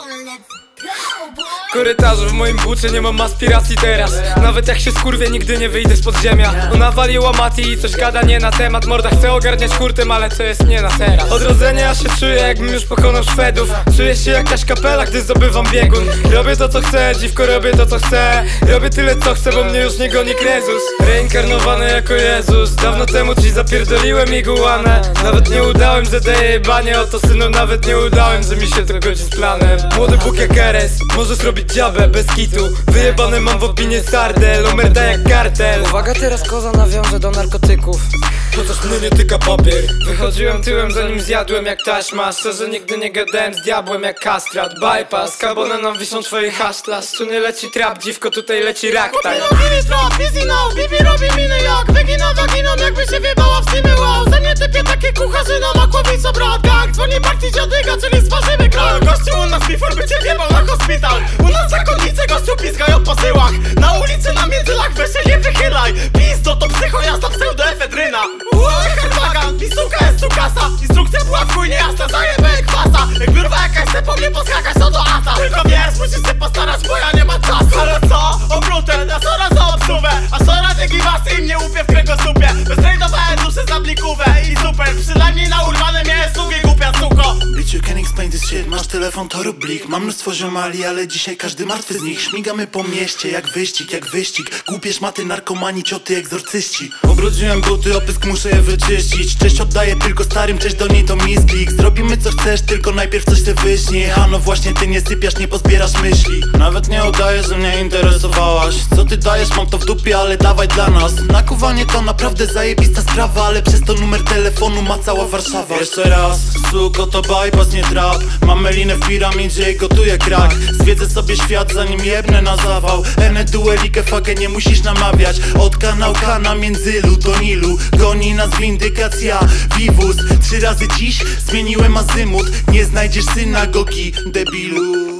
Korytarzu w moim bucie nie mam aspiracji teraz. Nawet jak się skurwię, nigdy nie wyjdę z podziemia. Ona waliła Mati i coś gada nie na temat. Morda chce ogarniać hurtem, ale to jest nie na teraz. Odrodzenia ja się czuję, jakbym już pokonał Szwedów. Czuję się jak jakaś kapela, gdy zdobywam biegun. Robię to co chcę, dziwko, robię to co chcę. Robię tyle co chcę, bo mnie już nie goni Krezus. Reinkarnowany jako Jezus. Dawno temu ci zapierdoliłem iguanę. Nawet nie udałem, że daję jebanie. Oto synu, nawet nie udałem, że mi się to godzi z planem. Młody Bóg jak Eres, możesz robić dziabę bez kitu. Wyjebane mam w opinie sardel, omerda jak kartel. Uwaga, teraz koza nawiąże do narkotyków. Chociaż mnie nie tyka papier. Wychodziłem tyłem zanim zjadłem jak taśma. Szczerze nigdy nie gadałem z diabłem jak kastrat. Bypass, karbona nam wiszą twoje hasztlas. Tu nie leci trap, dziwko, tutaj leci ragtime. Bibi robi miny jak wygina waginą, jakby się wjebała w Steamy. Wow, ze mnie typie takie kucharzyna, makłowica brat gang. Dzwoni partii dziadyga, czyli smażymy krak. Gościu u nas before by cię wjebał na hospital. U nas zakonnice gościu pizgają po syłach. Na ulicy na międzylach weź się nie wychylaj. Pizdo to psycho, jazda pseudoefedryna. Hardwagan, i suka jest sukasa. Instrukcja była w chuj niejasna, zajebę jak kwasa. Jak biurwa jakaś chce po mnie poskakać, to do asa. Tylko wiesz, musisz się postarać, bo ja nie mam czasu. Ale co? Obrutę, na sora za obsługę. A sora nie giwas i mnie łupie w kręgosłupie. Beztrajdowałem duszę za blikówę i super. Przynajmniej na urwane miałem sługi, głupia suko. Bitch, you can explain this shit, masz telefon, to rób blik. Mam mnóstwo ziomali, ale dzisiaj każdy martwy z nich. Śmigamy po mieście jak wyścig. Głupie szmaty, narkomani, cioty, egzorcyści. Obrudziłem buty, opysk muszę je wyczyścić. Cześć oddaję tylko starym, cześć do niej to misklik. Zrobimy co chcesz, tylko najpierw coś te wyśnij. A no właśnie, ty nie sypiasz, nie pozbierasz myśli. Nawet nie udaję, że mnie interesowałaś. Co ty dajesz, mam to w dupie, ale dawaj dla nas. Nakuwanie to naprawdę zajebista sprawa, ale przez to numer telefonu ma cała Warszawa. Jeszcze raz, suko, to bypass, nie trap. Mam melinę w piramidzie i gotuję krak. Zwiedzę sobie świat, zanim jebnę na zawał. Ene duelikę, fakę, nie musisz namawiać. Od kanałka na międzylu do Nilu. Goni nas windykacja, wiwóz. 3 razy dziś zmieniłem azymut. Nie znajdziesz synagogi, debilu.